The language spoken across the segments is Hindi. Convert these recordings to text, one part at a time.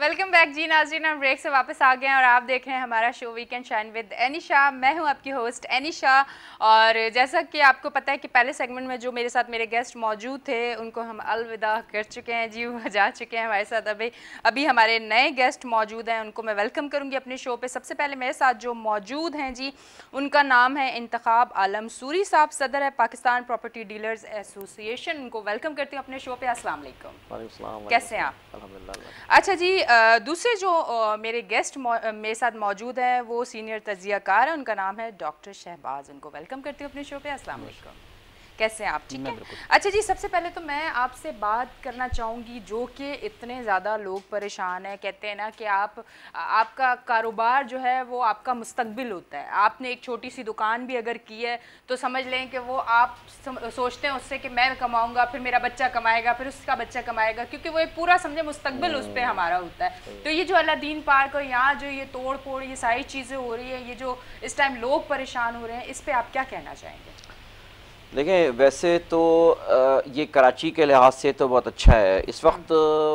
वेलकम बैक जी नाज़रीन, हम ब्रेक से वापस आ गए हैं और आप देख रहे हैं हमारा show weekend shine with Anisha. मैं हूं आपकी होस्ट एनिशा। और जैसा कि आपको पता है कि पहले सेगमेंट में जो मेरे साथ मेरे गेस्ट मौजूद थे उनको हम अलविदा कर चुके हैं जी, वो जा चुके हैं हमारे साथ। अभी हमारे नए गेस्ट मौजूद हैं, उनको मैं वेलकम करूँगी अपने शो पर। सबसे पहले मेरे साथ जो मौजूद हैं जी, उनका नाम है इंतखाब आलम सूरी साहब, सदर है पाकिस्तान प्रॉपर्टी डीलर्स एसोसिएशन। उनको वेलकम करती हूँ अपने शो पे। अस्सलाम वालेकुम, कैसे हैं आप? अल्हम्दुलिल्लाह। अच्छा जी, दूसरे जो मेरे गेस्ट मेरे साथ मौजूद हैं वो सीनियर तजियाकार है, उनका नाम है डॉक्टर शहबाज। उनको वेलकम करती हूँ अपने शो पे। अस्सलाम वालेकुम, कैसे हैं आप? ठीक है। अच्छा जी, सबसे पहले तो मैं आपसे बात करना चाहूँगी जो कि इतने ज़्यादा लोग परेशान हैं। कहते हैं ना कि आपका कारोबार जो है वो आपका मुस्तकबिल होता है। आपने एक छोटी सी दुकान भी अगर की है तो समझ लें कि वो आप सोचते हैं उससे कि मैं कमाऊँगा, फिर मेरा बच्चा कमाएगा, फिर उसका बच्चा कमाएगा, क्योंकि वो एक पूरा समझे मुस्तकबिल उस पर हमारा होता है। तो ये जो अलादीन पार्क और यहाँ जो ये तोड़ फोड़ ये सारी चीज़ें हो रही है, ये जो इस टाइम लोग परेशान हो रहे हैं, इस पर आप क्या कहना चाहेंगे? देखिए, वैसे तो ये कराची के लिहाज से तो बहुत अच्छा है। इस वक्त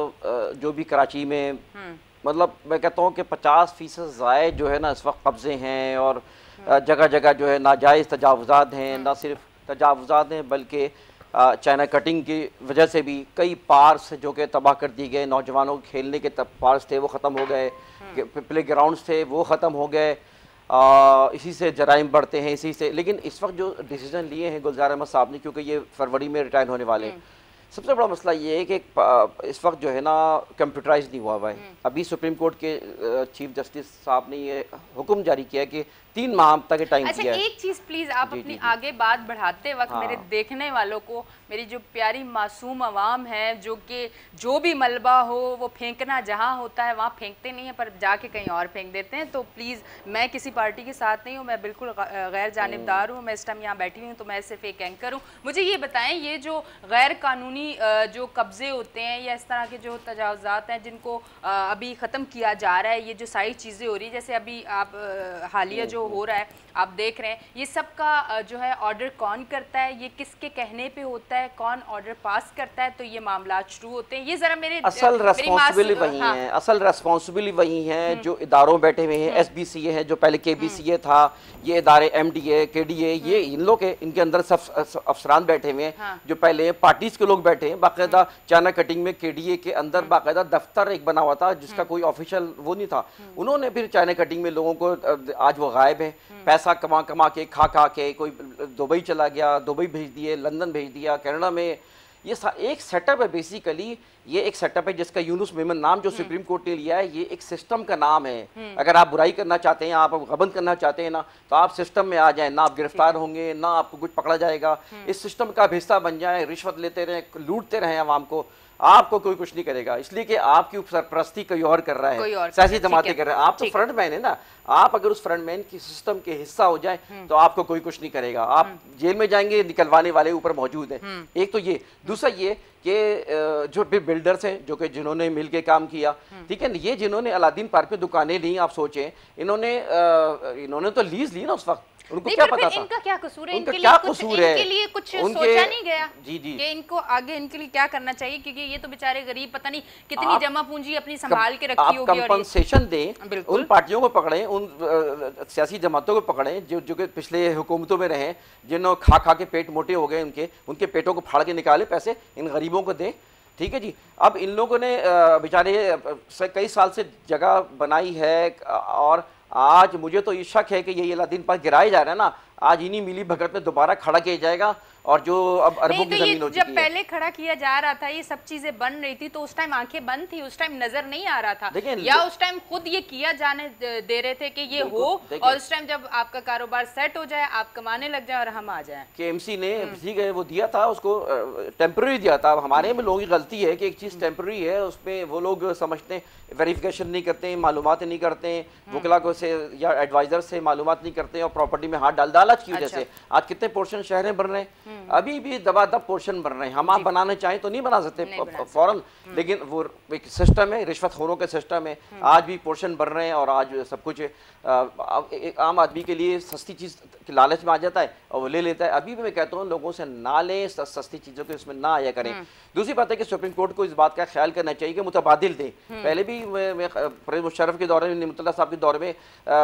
जो भी कराची में मतलब मैं कहता हूँ कि 50% ज़ायद जो है ना इस वक्त कब्ज़े हैं और जगह जगह जो है नाजायज़ तजावुज़ात हैं। ना सिर्फ तजावुज़ात हैं बल्कि चाइना कटिंग की वजह से भी कई पार्क्स जो कि तबाह कर दिए गए। नौजवानों के खेलने के पार्क्स थे वो ख़त्म हो गए, प्ले ग्राउंड्स थे वो ख़त्म हो गए। इसी से जराइम बढ़ते हैं, इसी से। लेकिन इस वक्त जो डिसीजन लिए हैं गुलजार अहमद साहब ने, क्योंकि ये फरवरी में रिटायर होने वाले हैं, सबसे बड़ा मसला ये है कि इस वक्त जो है ना कंप्यूटराइज नहीं हुआ है। अभी सुप्रीम कोर्ट के चीफ जस्टिस साहब ने ये हुक्म जारी किया कि 3 माह तक टाइम दिया है। एक चीज़ प्लीज़ आप अपनी आगे बात बढ़ाते वक्त मेरे देखने वालों को, मेरी जो प्यारी मासूम आवाम है जो कि जो भी मलबा हो वो फेंकना जहाँ होता है वहाँ फेंकते नहीं है पर जाके कहीं और फेंक देते हैं। तो प्लीज़, मैं किसी पार्टी के साथ नहीं हूँ, मैं बिल्कुल गैर जानिबदार हूँ। मैं इस टाइम यहाँ बैठी हुई हूँ तो मैं सिर्फ एक एंकर हूँ। मुझे ये बताएं, ये जो गैर कानूनी जो कब्जे होते हैं या इस तरह के जो तजावुज़ात हैं जिनको अभी ख़त्म किया जा रहा है, ये जो सारी चीज़ें हो रही है, जैसे अभी आप हालिया जो हो रहा है आप देख रहे हैं, ये सब का जो है ऑर्डर कौन करता है, ये किसके कहने पे होता है, कौन ऑर्डर पास करता है, तो ये मामला शुरू होते हैं। ये जरा मेरे असल रेस्पॉन्सिबिलिटी वही है, असल रेस्पॉन्सिबिलिटी वही है जो इदारों बैठे हुए हैं। SBCA है जो पहले KBCA था, ये इदारे MDA KDA, ये इन लोग के इनके अंदर सब अफसरान बैठे हुए हैं जो पहले पार्टीज के लोग बैठे हैं। बाकायदा चाइना कटिंग में KDA के अंदर बाकायदा दफ्तर एक बना हुआ था जिसका कोई ऑफिशियल वो नहीं था। उन्होंने फिर चाइना कटिंग में लोगों को, आज वो गायब है, पैसा कमा कमा के खा के, कोई दुबई चला गया, दुबई भेज दिए, लंदन भेज दिया, कनाडा में। ये एक सेटअप है बेसिकली। ये एक सेटअप है जिसका यूनुस मेमन नाम जो सुप्रीम कोर्ट ने लिया है, ये एक सिस्टम का नाम है। अगर आप बुराई करना चाहते हैं, आप गबन करना चाहते हैं ना, तो आप सिस्टम में आ जाएं, ना आप गिरफ्तार होंगे, ना आपको कुछ पकड़ा जाएगा। इस सिस्टम का हिस्सा बन जाए, रिश्वत लेते रहें, लूटते रहें आवाम को, आपको कोई कुछ नहीं करेगा। इसलिए कि आपकी सरपरस्ती कोई और कर रहा है, सियासी जमातें कर रहे हैं। आप तो फ्रंट मैन है ना, आप अगर उस फ्रंट मैन की सिस्टम के हिस्सा हो जाए तो आपको कोई कुछ नहीं करेगा। आप जेल में जाएंगे, निकलवाने वाले ऊपर मौजूद हैं। एक तो ये, दूसरा ये कि जो भी बिल्डर्स हैं जो कि जिन्होंने मिल के काम किया, ठीक है, ये जिन्होंने अलादीन पार्क में दुकानें ली, आप सोचें इन्होंने तो लीज ली ना उस वक्त, उनको क्या पता था? इनका क्या कसूर है? इनका क्या कसूर है? इनके लिए कुछ सोचा नहीं गया जी कि इनको आगे इनके लिए क्या करना चाहिए, क्योंकि ये तो बेचारे गरीब पता नहीं कितनी जमा पूंजी अपनी संभाल के रखी होगी। आप कंपनसेशन दें, उन पार्टियों को पकड़ें, उन सियासी जमातों को पकड़ें जो कि पिछले हुकूमतों में रहे, जिन्होंने खा के पेट मोटे हो गए, उनके पेटों को फाड़ के निकाले पैसे, इन गरीबों को दें। ठीक है जी। अब इन लोगों ने बेचारे कई साल से जगह बनाई है और आज मुझे तो ये शक है कि ये अलादीन पार्क गिराए जा रहा है ना, आज इन्हीं मिली भगत में दोबारा खड़ा किया जाएगा। और जो अब अरबों की जमीन हो चुकी है, जब पहले खड़ा किया जा रहा था, ये सब चीजें बन रही थी, तो उस टाइम आंखें बंद थी, उस टाइम नजर नहीं आ रहा था, या उस टाइम खुद ये किया जाने दे रहे थे कि ये हो, और उस टाइम जब आपका कारोबार सेट हो जाए, आप कमाने लग जाए और हम आ जाए। KMC ने ठीक है वो दिया था, उसको टेम्पररी दिया था। हमारे में लोगों की गलती है कि एक चीज टेम्पररी है, उसमें वो लोग समझते हैं, वेरिफिकेशन नहीं करते, मालूमात नहीं करते, वकला को से या एडवाइजर से मालूमात नहीं करते और प्रॉपर्टी में हाथ डाल लालच की वजह से आज कितने पोर्शन शहरें बन रहे हैं। अभी भी दबादब पोर्शन बन रहे हैं। हम आप बनाना चाहें तो नहीं बना सकते फौरन, लेकिन वो एक सिस्टम है, रिश्वतखोरों का सिस्टम है। आज भी पोर्शन बन रहे हैं और आज सब कुछ एक आम आदमी के लिए सस्ती चीज़ लालच में आ जाता है और वो ले लेता है। अभी भी मैं कहता हूँ लोगों से ना लें, सस्ती चीज़ों के उसमें ना आया करें। दूसरी बात है कि सुप्रीम कोर्ट को इस बात का ख्याल करना चाहिए कि मुतबादिल दें। पहले भी परवेज़ मुशर्रफ के दौरे में, निमतुल्लाह साहब के दौरे में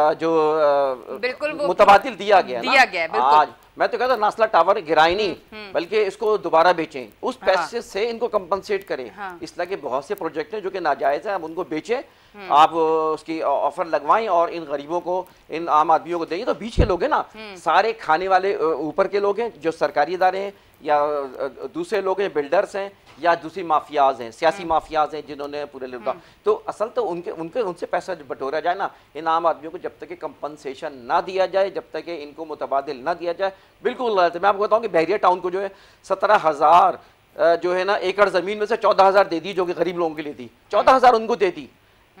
जो मुतबादिल दिया गया आज मैं तो कहता हूँ नासला टावर गिराए नहीं बल्कि इसको दोबारा बेचें, उस पैसे से इनको कंपनसेट करें। इस तरह के बहुत से प्रोजेक्ट हैं जो कि नाजायज़ हैं, आप उनको बेचें, आप उसकी ऑफर लगवाएं और इन गरीबों को, इन आम आदमियों को दें। तो बीच के लोग हैं ना, सारे खाने वाले ऊपर के लोग हैं जो सरकारी इदारे हैं या दूसरे लोग हैं, बिल्डर्स हैं या दूसरी माफियाज हैं, सियासी माफियाज हैं जिन्होंने पूरे तो असल तो उनसे पैसा बटोरा जाए ना। इन आम आदमियों को जब तक कि कंपनसेशन ना दिया जाए, जब तक कि इनको मुतबादिल ना दिया जाए, बिल्कुल गलत है। मैं आपको बताऊं कि बहरिया टाउन को जो है 17,000 जो है ना एकड़ ज़मीन में से 14,000 दे दी, जो कि गरीब लोगों के लिए थी। 14,000 उनको दे दी।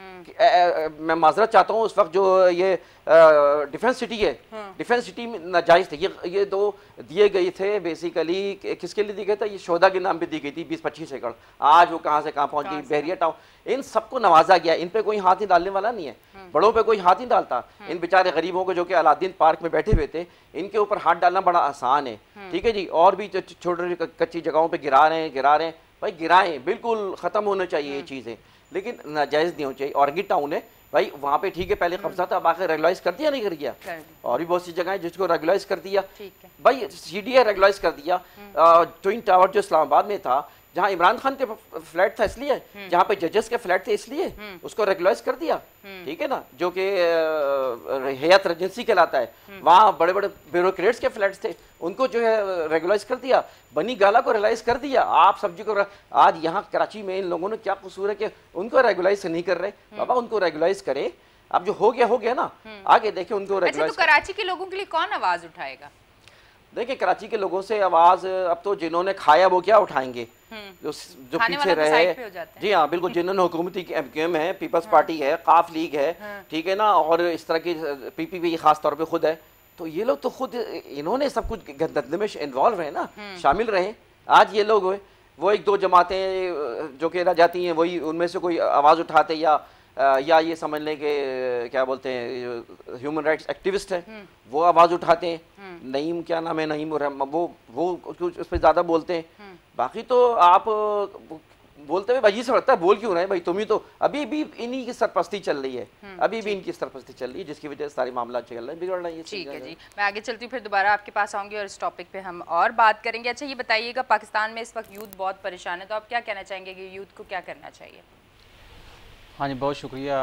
मैं माजरत चाहता हूँ, उस वक्त जो ये डिफेंस सिटी है, डिफेंस सिटी में नाजायज थे ये दो दिए गए थे। बेसिकली किसके लिए दिए गए थे? ये शोधा के नाम पे दी गई थी 20-25 एकड़। आज वो कहाँ से कहाँ पहुँच गई। बहरिया टाउन, इन सबको नवाजा गया, इन पे कोई हाथ नहीं डालने वाला नहीं है, बड़ों पे कोई हाथ नहीं डालता। इन बेचारे गरीबों को जो कि अलादीन पार्क में बैठे हुए थे, इनके ऊपर हाथ डालना बड़ा आसान है। ठीक है जी, और भी छोटी कच्ची जगहों पर गिरा रहे हैं भाई, गिराएं, बिल्कुल ख़त्म होना चाहिए ये चीज़ें, लेकिन नाजायज़ नहीं होनी चाहिए। ऑर्किड टाउन है भाई, वहाँ पे ठीक है पहले कब्जा था, बाकी रेगुलाइज कर दिया नहीं कर दिया, और भी बहुत सी जगह है जिसको रेगुलाइज कर दिया भाई, CDA रेगुलाइज कर दिया। ट्विन टावर जो इस्लामाबाद में था, जहाँ इमरान खान के फ्लैट था इसलिए, जहाँ पे जजेस के फ्लैट थे इसलिए उसको रेगुलाइज कर दिया। ठीक है ना, जो कि हयात रेजेंसी कहलाता है, वहाँ बड़े बड़े ब्यूरोक्रेट्स के फ्लैट्स थे, उनको जो है रेगुलाइज कर दिया। बनी गाला को रेगुलाइज कर दिया। आप सब्जी को आज यहाँ कराची में इन लोगों ने क्या कसूर है कि उनको रेगुलाइज नहीं कर रहे? बाबा उनको रेगुलाइज करें। अब जो हो गया ना, आगे देखें उनको रेगुलाइज। अच्छा, तो कराची के लोगों के लिए कौन आवाज उठाएगा? देखिए कराची के लोगों से आवाज अब तो जिन्होंने खाया वो क्या उठाएंगे, जो पीछे रहे। जी हाँ बिल्कुल, जिन्होंने हुकूमती MQM है, पीपल्स पार्टी है, काफ लीग है, ठीक है ना, और इस तरह की PPP खास तौर पे खुद है, तो ये लोग तो खुद इन्होंने सब कुछ धंधे में इन्वॉल्व है ना, शामिल रहे। आज ये लोग वो एक दो जमातें जो कि रह जाती हैं, वही उनमें से कोई आवाज़ उठाते या ये समझ लें कि क्या बोलते हैं ह्यूमन राइट्स एक्टिविस्ट हैं, वो आवाज़ उठाते हैं। नईम क्या नाम है, नईम वो उस पर ज़्यादा बोलते हैं। बाकी तो आप बोलते हुए भाई से लगता है बोल क्यों रहे भाई, तुम ही तो अभी भी इन्हीं की सरपरस्ती चल रही है, अभी भी इनकी सरपरस्ती चल रही है, जिसकी वजह से सारे मामला चल रहे हैं, बिगड़ रहे हैं। ठीक है जी, मैं आगे चलती हूँ, फिर दोबारा आपके पास आऊँगी और इस टॉपिक पे हम और बात करेंगे। अच्छा ये बताइएगा, पाकिस्तान में इस वक्त यूथ बहुत परेशान है, तो आप क्या कहना चाहेंगे कि यूथ को क्या करना चाहिए? हाँ जी, बहुत शुक्रिया।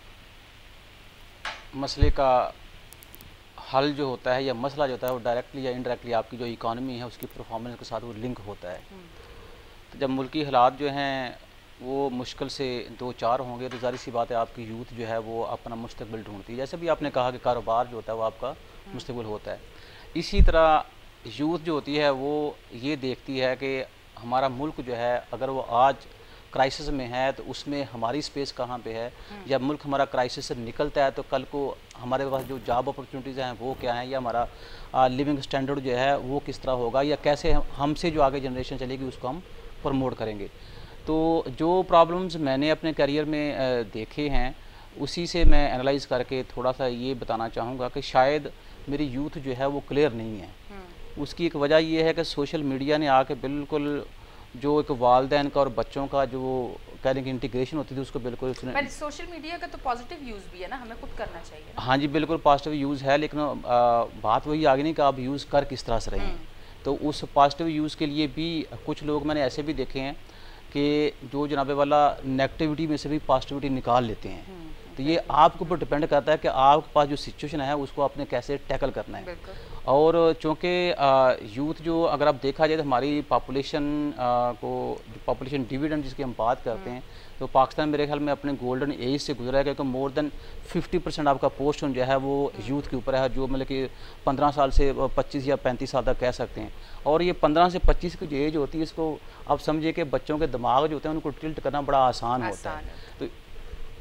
मसले का हल जो होता है या मसला जो होता है वो डायरेक्टली या इनडायरेक्टली आपकी जो इकॉनमी है उसकी परफॉर्मेंस के साथ वो लिंक होता है। तो जब मुल्की हालात जो हैं वो मुश्किल से 2-4 होंगे तो ज़ाहिर सी बात है आपकी यूथ जो है वो अपना मुस्तकबिल ढूंढती है। जैसे भी आपने कहा कि कारोबार जो होता है वो आपका मुस्तकबिल होता है, इसी तरह यूथ जो होती है वो ये देखती है कि हमारा मुल्क जो है अगर वो आज क्राइसिस में है तो उसमें हमारी स्पेस कहाँ पे है, जब मुल्क हमारा क्राइसिस से निकलता है तो कल को हमारे पास जो जॉब अपॉर्चुनिटीज़ हैं वो क्या हैं, या हमारा लिविंग स्टैंडर्ड जो है वो किस तरह होगा, या कैसे हमसे जो आगे जनरेशन चलेगी उसको हम प्रमोट करेंगे। तो जो प्रॉब्लम्स मैंने अपने करियर में देखे हैं उसी से मैं एनालाइज़ करके थोड़ा सा ये बताना चाहूँगा कि शायद मेरी यूथ जो है वो क्लियर नहीं है। उसकी एक वजह ये है कि सोशल मीडिया ने आके बिल्कुल जो एक वालदैन का और बच्चों का जो कह रहे हैं कि इंटीग्रेशन होती थी उसको बिल्कुल सोशल मीडिया का तो पॉजिटिव यूज़ भी है ना, हमें खुद करना चाहिए। हाँ जी बिल्कुल पॉजिटिव यूज़ है, लेकिन बात वही आ गई नहीं कि आप यूज़ कर किस तरह से रहे हैं। तो उस पॉजिटिव यूज़ के लिए भी कुछ लोग मैंने ऐसे भी देखे हैं कि जो जनाबे वाला नेगेटिविटी में से भी पॉजिटिविटी निकाल लेते हैं। तो ये आपके ऊपर डिपेंड करता है कि आपके पास जो सिचुएशन है उसको आपने कैसे टैकल करना है। और चूँकि यूथ जो अगर आप देखा जाए तो हमारी पॉपुलेशन को जो पॉपुलेशन डिविडेंड जिसकी हम बात करते हैं तो पाकिस्तान मेरे ख्याल में अपने गोल्डन एज से गुजरा है, क्योंकि मोर देन 50% आपका पोर्शन जो है वो यूथ के ऊपर है, जो मतलब कि 15 साल से 25 या 35 साल तक कह सकते हैं। और ये 15 से 25 की जो एज होती है इसको आप समझिए कि बच्चों के दिमाग जो होते हैं उनको टिल्ट करना बड़ा आसान होता है। तो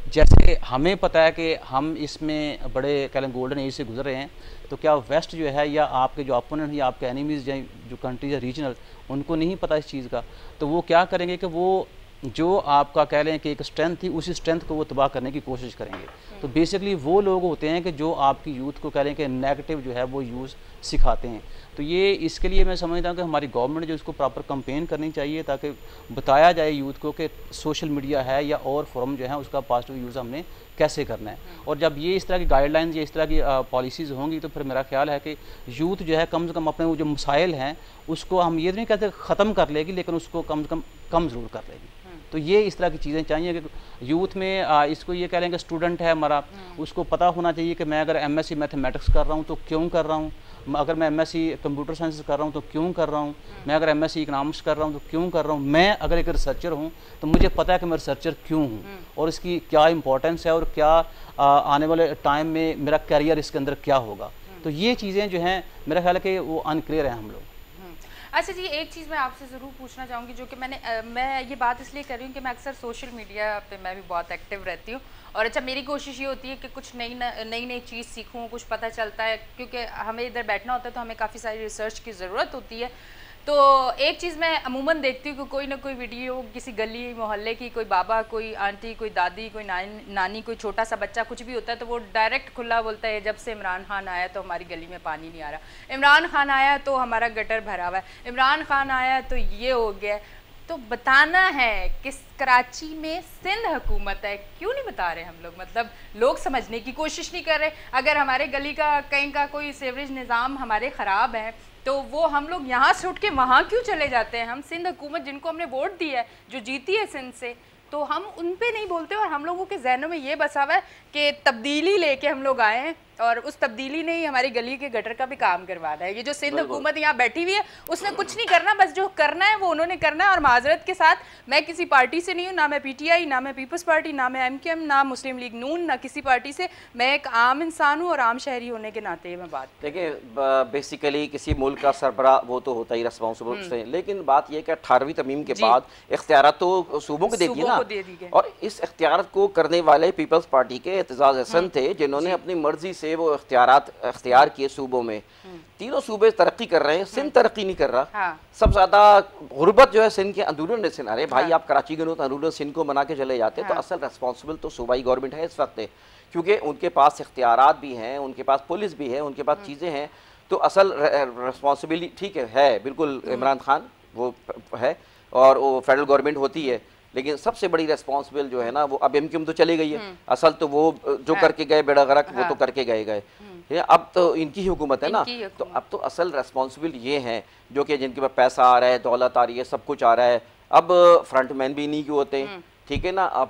जैसे हमें पता है कि हम इसमें बड़े कह लें गोल्डन एज से गुजर रहे हैं, तो क्या वेस्ट जो है या आपके जो अपोनेंट या आपके एनिमीज़ या जो कंट्रीज है रीजनल, उनको नहीं पता इस चीज़ का, तो वो क्या करेंगे कि वो जो आपका कह लें कि एक स्ट्रेंथ थी, उसी स्ट्रेंथ को वो तबाह करने की कोशिश करेंगे। तो बेसिकली वो लोग होते हैं कि जो आपकी यूथ को कह लें कि नेगेटिव जो है वो यूज़ सिखाते हैं। तो ये इसके लिए मैं समझता हूँ कि हमारी गवर्नमेंट जो इसको प्रॉपर कंपेन करनी चाहिए, ताकि बताया जाए यूथ को कि सोशल मीडिया है या और फोरम जो है उसका पॉजिटिव यूज़ हमने कैसे करना है। और जब ये इस तरह की गाइडलाइंस या इस तरह की पॉलिसीज़ होंगी, तो फिर मेरा ख्याल है कि यूथ जो है कम से कम अपने वो जो मसाइल हैं उसको हम ये नहीं कहते ख़त्म कर लेगी, लेकिन उसको कम से कम ज़रूर कर लेगी। तो ये इस तरह की चीज़ें चाहिए कि यूथ में इसको ये कह लें कि स्टूडेंट है हमारा, उसको पता होना चाहिए कि मैं अगर एमएससी मैथमेटिक्स कर रहा हूँ तो क्यों कर रहा हूँ, अगर मैं एमएससी कंप्यूटर साइंस कर रहा हूँ तो क्यों कर रहा हूँ, मैं अगर एमएससी इकोनॉमिक्स कर रहा हूँ तो क्यों कर रहा हूँ, मैं अगर एक रिसर्चर हूँ तो मुझे पता है कि मैं रिसर्चर क्यों हूँ और इसकी क्या इंपॉर्टेंस है और क्या आने वाले टाइम में मेरा करियर इसके अंदर क्या होगा। तो ये चीज़ें जो हैं मेरा ख्याल है कि वो अनक्लियर हैं हम लोग। अच्छा जी, एक चीज़ मैं आपसे ज़रूर पूछना चाहूँगी, जो कि मैं ये बात इसलिए कर रही हूँ कि मैं अक्सर सोशल मीडिया पे मैं भी बहुत एक्टिव रहती हूँ, और अच्छा मेरी कोशिश ये होती है कि कुछ नई चीज़ सीखूँ, कुछ पता चलता है, क्योंकि हमें इधर बैठना होता है तो हमें काफ़ी सारी रिसर्च की ज़रूरत होती है। तो एक चीज़ मैं अमूमन देखती हूँ कि कोई ना कोई वीडियो किसी गली मोहल्ले की, कोई बाबा, कोई आंटी, कोई दादी, कोई नानी, कोई छोटा सा बच्चा, कुछ भी होता है तो वो डायरेक्ट खुला बोलता है जब से इमरान खान आया तो हमारी गली में पानी नहीं आ रहा, इमरान खान आया तो हमारा गटर भरा हुआ है, इमरान खान आया तो ये हो गया। तो बताना है कि कराची में सिंध हुकूमत है, क्यों नहीं बता रहे हम लोग? मतलब लोग समझने की कोशिश नहीं कर रहे। अगर हमारे गली का कहीं का कोई सीवरेज निज़ाम हमारे ख़राब है तो वो हम लोग यहाँ से उठ के वहाँ क्यों चले जाते हैं? हम सिंध हुकूमत जिनको हमने वोट दिया है, जो जीती है सिंध से, तो हम उन पे नहीं बोलते। और हम लोगों के जहनों में ये बसा हुआ है कि तब्दीली लेके हम लोग आए हैं और उस तब्दीली ने ही हमारी गली के गटर का भी काम करवाना है। ये जो सिंध हुकूमत यहाँ बैठी हुई है उसने कुछ नहीं करना, बस जो करना है वो उन्होंने करना है। और माजरत के साथ मैं किसी पार्टी से नहीं हूँ, ना मैं पीटीआई, ना मैं पीपल्स पार्टी, ना मैं एमकेएम, ना मुस्लिम लीग नून, ना किसी पार्टी से। मैं एक आम इंसान हूँ और आम शहरी होने के नाते मैं बात। देखिए, बेसिकली किसी मुल्क का सरबरा वो तो होता ही रिस्पॉन्सिबल से, लेकिन बात यह कि 18वीं तरमीम के बाद इख्तियार तो सूबों को दे दिए ना, और इस इख्तियार को करने वाले पीपल्स पार्टी के एतजाज़ हसन थे, जिन्होंने अपनी मर्जी से वो इख्तियार किए सूबों में। तीनों सूबे तरक्की कर रहे हैं, सिंध तरक्की नहीं कर रहा। हाँ। सब ज्यादा गुर्बत जो है सिंध के अंदरूनी सिंध। अरे भाई, आप कराची गए तो अंदरूनी सिंध को बना के चले जाते। हाँ। तो असल रिस्पॉन्सिबल तो सूबाई गवर्नमेंट है इस वक्त, क्योंकि उनके पास इख्तियारात भी हैं, उनके पास पुलिस भी है, उनके पास चीज़ें हैं। तो असल रिस्पॉन्सिबिलिटी ठीक है बिल्कुल इमरान खान वो है और वो फेडरल गवर्नमेंट होती है, लेकिन सबसे बड़ी रेस्पॉन्सिबल जो है ना वो अब एमक्यूएम तो चली गई है। असल तो वो जो करके गए बेड़ा गर्क, वो तो करके गए। अब तो इनकी ही हुकूमत है ना, तो अब तो असल रेस्पॉन्सिबल ये हैं जो कि जिनके पास पैसा आ रहा है, दौलत आ रही है, सब कुछ आ रहा है। अब फ्रंटमैन भी इन्हीं के होते, ठीक है ना। अब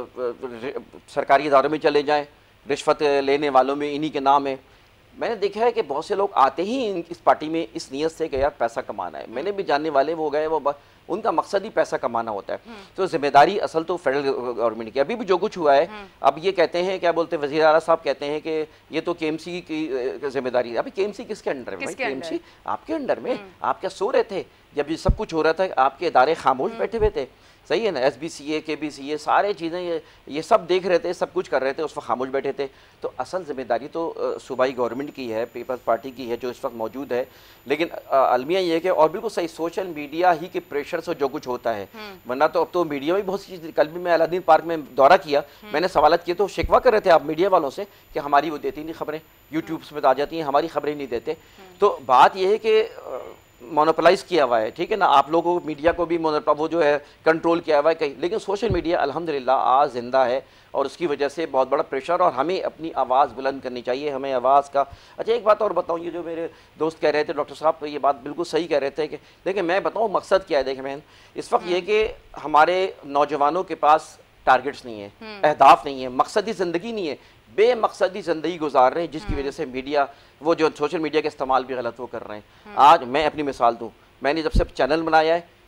सरकारी इदारों में चले जाएं, रिश्वत लेने वालों में इन्हीं के नाम है। मैंने देखा है कि बहुत से लोग आते ही इस पार्टी में इस नीयत से कि यार पैसा कमाना है। मैंने भी जानने वाले वो गए, वो उनका मकसद ही पैसा कमाना होता है। तो जिम्मेदारी असल तो फेडरल गवर्नमेंट की। अभी भी जो कुछ हुआ है, अब ये कहते हैं, क्या बोलते हैं, वज़ीर आला साहब कहते हैं कि ये तो केएमसी की जिम्मेदारी है। अभी केएमसी किसके अंडर में? केएमसी आपके अंडर में। आप क्या सो रहे थे जब ये सब कुछ हो रहा था? आपके इदारे खामोश बैठे हुए थे, सही है ना। SBCA, KBCA सारे चीज़ें ये सब देख रहे थे, सब कुछ कर रहे थे, उस वक्त खामोश बैठे थे। तो असल जिम्मेदारी तो सूबाई गवर्नमेंट की है, पीपल्स पार्टी की है जो इस वक्त मौजूद है। लेकिन अलमिया ये है कि और बिल्कुल सही सोशल मीडिया ही के प्रेशर से जो कुछ होता है, वरना तो अब तो मीडिया में बहुत सी चीज़। कल भी मैं अलादीन पार्क में दौरा किया, मैंने सवालत किए तो शिकवा कर रहे थे आप मीडिया वालों से कि हमारी वो देती नहीं खबरें, यूट्यूब्स में आ जाती हैं, हमारी खबरें नहीं देते। तो बात यह है कि मोनोपोलाइज किया हुआ है, ठीक है ना। आप लोगों को मीडिया को भी वो जो है कंट्रोल किया हुआ है कहीं, लेकिन सोशल मीडिया अल्हम्दुलिल्लाह आज जिंदा है और उसकी वजह से बहुत बड़ा प्रेशर, और हमें अपनी आवाज़ बुलंद करनी चाहिए, हमें आवाज़ का। अच्छा एक बात और बताऊँ, ये जो मेरे दोस्त कह रहे थे, डॉक्टर साहब ये बात बिल्कुल सही कह रहे थे कि देखिए मैं बताऊँ मकसद क्या है। देखिए मैं इस वक्त ये कि हमारे नौजवानों के पास टारगेट्स नहीं है, अहदाफ नहीं है, मकसदी ज़िंदगी नहीं है, बेमकसदी ज़िंदगी गुजार रहे हैं, जिसकी वजह से मीडिया वो जो सोशल मीडिया का इस्तेमाल भी गलत वो कर रहे हैं। आज मैं अपनी मिसाल दूँ, मैंने जब से चैनल बनाया है,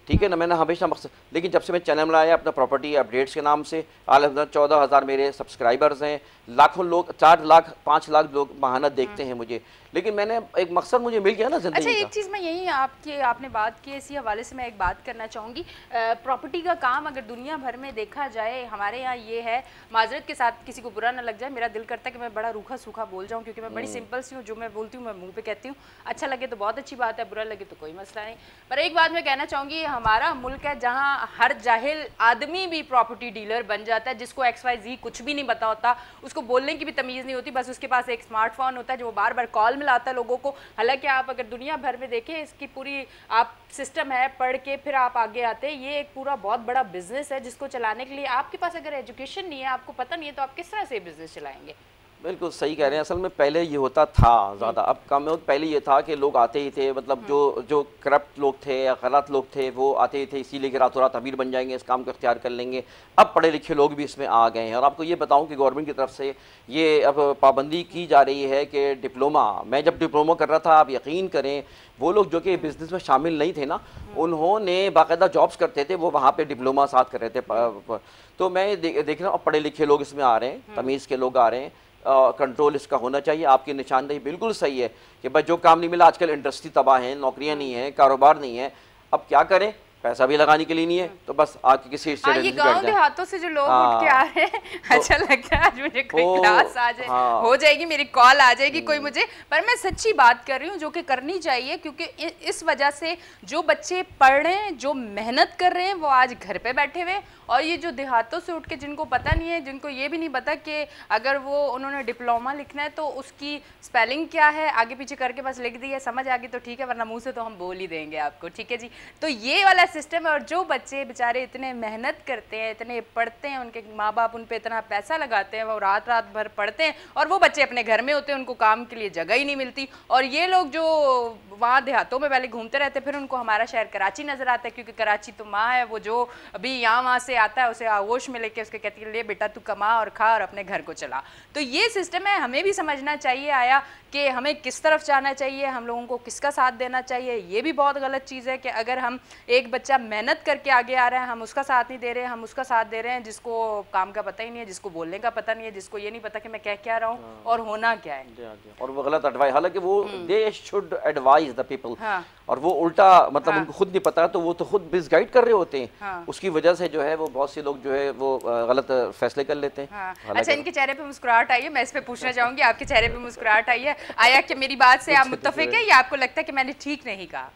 ठीक है ना। मैंने हमेशा मकसद, लेकिन जब से मैं चैनल बनाया अपना प्रॉपर्टी अपडेट्स के नाम से, अलहमदुलिल्लाह 14,000 मेरे सब्सक्राइबर्स हैं, लाखों लोग, 4 लाख 5 लाख लोग महाना देखते हैं मुझे, लेकिन मैंने एक मकसद मुझे मिल गया ना ज़िंदगी अच्छा, का। एक चीज़ मैं यही आपने बात की, इसी हवाले से मैं एक बात करना चाहूँगी। प्रॉपर्टी का काम अगर दुनिया भर में देखा जाए, हमारे यहाँ ये है, माजरत के साथ किसी को बुरा ना लग जाए, मेरा दिल करता है कि मैं बड़ा रूखा सूखा बोल जाऊँ, क्योंकि मैं बड़ी सिंपल सी हूँ, जो मैं बोलती हूँ मैं मुँह पे कहती हूँ। अच्छा लगे तो बहुत अच्छी बात है, बुरा लगे तो कोई मसला नहीं। पर एक बात मैं कहना चाहूँगी, हमारा मुल्क है जहाँ हर जाहिल आदमी भी प्रॉपर्टी डीलर बन जाता है, जिसको XYZ कुछ भी नहीं पता होता, उसको बोलने की भी तमीज़ नहीं होती, बस उसके पास एक स्मार्टफोन होता है जो वो बार बार कॉल मिलाता है लोगों को। हालांकि आप अगर दुनिया भर में देखें, इसकी पूरी आप सिस्टम है, पढ़ के फिर आप आगे आते हैं। ये एक पूरा बहुत बड़ा बिजनेस है, जिसको चलाने के लिए आपके पास अगर एजुकेशन नहीं है, आपको पता नहीं है, तो आप किस तरह से बिजनेस चलाएंगे? बिल्कुल सही कह रहे हैं। असल में पहले ये होता था ज़्यादा, अब कम है। पहले ये था कि लोग आते ही थे, मतलब जो करप्ट लोग थे या गलत लोग थे वो आते ही थे, इसीलिए कि रातों रात अमीर बन जाएंगे, इस काम को इख्तियार कर लेंगे। अब पढ़े लिखे लोग भी इसमें आ गए हैं। और आपको ये बताऊं कि गवर्नमेंट की तरफ से ये अब पाबंदी की जा रही है कि डिप्लोमा, मैं जब डिप्लोमा कर रहा था, आप यकीन करें वो लोग जो कि बिज़नेस में शामिल नहीं थे ना, उन्होंने बाकायदा जॉब्स करते थे, वो वहाँ पर डिप्लोमा साथ कर रहे थे। तो मैं देख रहा हूँ पढ़े लिखे लोग इसमें आ रहे हैं, तमीज़ के लोग आ रहे हैं। कंट्रोल इसका होना चाहिए। आपकी निशानदेही बिल्कुल सही है कि भाई जो काम नहीं मिला, आजकल इंडस्ट्री तबाह है, नौकरियां नहीं है, कारोबार नहीं है, अब क्या करें, पैसा भी लगाने के लिए नहीं है, तो बस आके किसी ये गांव देहातों से जो लोग उठ के आ रहे हैं, अच्छा लगता है। आज मुझे कोई क्लास आ जाए, हो जाएगी, मेरी कॉल आ जाएगी कोई मुझे, पर मैं सच्ची बात कर रही हूँ, जो कि करनी चाहिए, क्योंकि इस वजह से जो बच्चे पढ़ रहे हैं, जो मेहनत कर रहे हैं, वो आज घर पे बैठे हुए। और ये जो देहातों से उठ के जिनको पता नहीं है, जिनको ये भी नहीं पता कि अगर वो उन्होंने डिप्लोमा लिखना है तो उसकी स्पेलिंग क्या है, आगे पीछे करके बस लिख दी है, समझ आ गई तो ठीक है, वरना मुंह से तो हम बोल ही देंगे आपको, ठीक है जी। तो ये वाला सिस्टम है। और जो बच्चे बेचारे इतने मेहनत करते हैं, इतने पढ़ते हैं, उनके माँ बाप उन पे इतना पैसा लगाते हैं, वो रात रात भर पढ़ते हैं, और वो बच्चे अपने घर में होते हैं, उनको काम के लिए जगह ही नहीं मिलती। और ये लोग जो वहाँ देहातों में पहले घूमते रहते, फिर उनको हमारा शहर कराची नज़र आता है, क्योंकि कराची तो माँ है, वो जो अभी यहाँ वहाँ से आता है, उसे आगोश में लेके उसके कहती है ले बेटा तू कमा और खा और अपने घर को चला। तो ये सिस्टम है, हमें भी समझना चाहिए आया कि हमें किस तरफ जाना चाहिए, हम लोगों को किसका साथ देना चाहिए। ये भी बहुत गलत चीज़ है कि अगर हम एक बच्चा मेहनत करके आगे आ रहा है, हम उसका साथ नहीं दे रहे हैं, हम उसका साथ दे रहे हैं जिसको काम का पता ही नहीं है, जिसको बोलने का पता नहीं है, जिसको ये नहीं पता कि मैं कह क्या रहा हूँ और होना क्या है, और वो गलत एडवाइस। हालांकि वो they should advise the people, और वो उल्टा मतलब उनको खुद नहीं पता, तो वो तो खुद मिसगाइड कर रहे होते हैं। उसकी वजह से जो है वो बहुत से लोग जो है वो गलत फैसले कर लेते हैं। अच्छा, इनके चेहरे पे मुस्कुराहट आई है, मैं इस पे पूछना चाहूंगी, आपके चेहरे पे मुस्कुराहट आई है, आया कि मेरी बात से आप मुत्तफिक है या आपको लगता है कि मैंने ठीक नहीं कहा?